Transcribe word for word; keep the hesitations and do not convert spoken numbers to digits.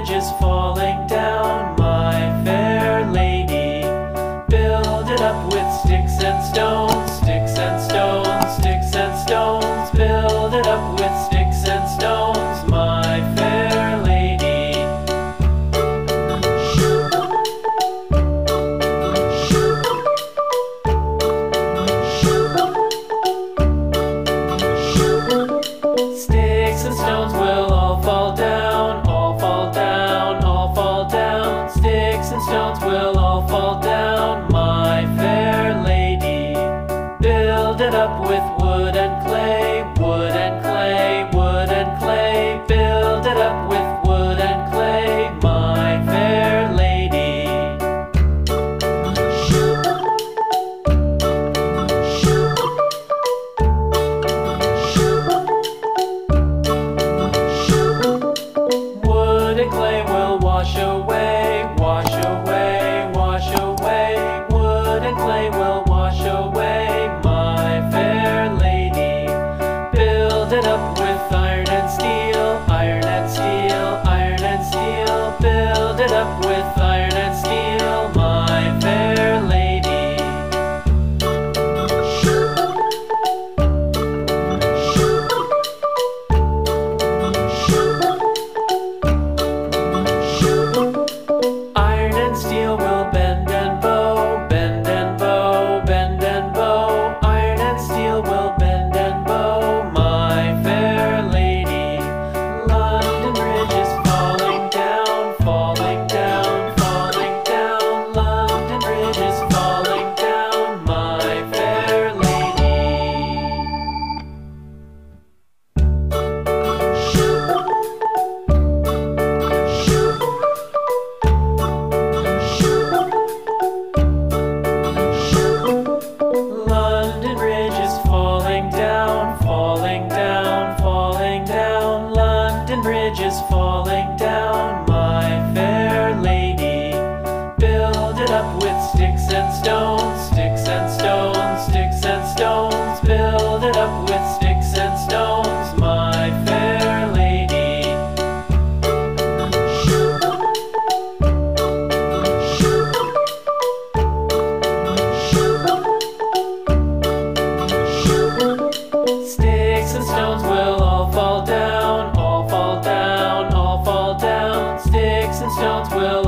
bridges falling down, my fair lady. Build it up with sticks and stones, sticks and stones, sticks and stones. Build it up with sticks and stones, my fair lady. Sticks and stones will all fall down, all fall down, all fall down. Sticks and stones will all fall down, my fair lady. Build it up with wood and clay, wood and clay, wood and clay. Build it up with wood and clay, my fair lady. Wood and clay will wash away, wash away, wash away. Wood and clay will wash away, my fair lady. Build it up with iron and steel, iron and steel, iron and steel. Build it up with iron and steel, my fair lady. Iron and steel will bend and bow, bend and bow, bend and bow. Iron and steel will bend and bow, my fair lady. London Bridge is falling down, falling down, falling down. London Bridge is falling down, my fair lady. London Bridge is falling down, falling down, falling down. London Bridge is falling down, my fair lady. Build it up with sticks and stones, sticks and stones, sticks and stones. Build it up with sticks and stones, my fair lady. Sticks and stones will all fall down, all fall down, all fall down. Sticks and stones will